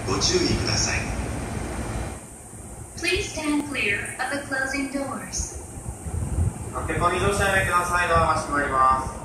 ご注意ください。 Please stand clear of the closing doors. 駆け込み乗車やめください。ドアが閉まります。